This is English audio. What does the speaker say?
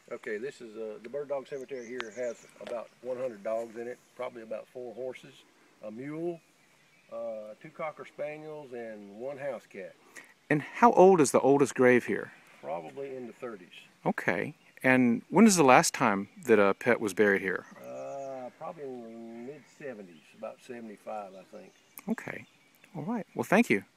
Okay, this is the bird dog cemetery here has about 100 dogs in it, probably about 4 horses, a mule, 2 cocker spaniels, and 1 house cat. And how old is the oldest grave here? Probably in the 30s. Okay. And when is the last time that a pet was buried here? Probably in the mid 70s, about 75, I think. Okay. All right. Well, thank you.